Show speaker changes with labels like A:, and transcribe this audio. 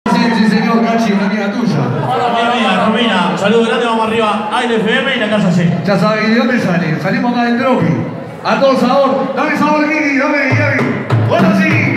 A: Sí, señor Cachi, una amiga tuya.
B: Hola, amiga, Romina. Saludos grande, vamos arriba. ALFM y la casa C.
A: Ya sabes, ¿de dónde sale? Salimos acá del Tropi. A todo sabor. Dame sabor, Kiki, dame. Bueno, sí.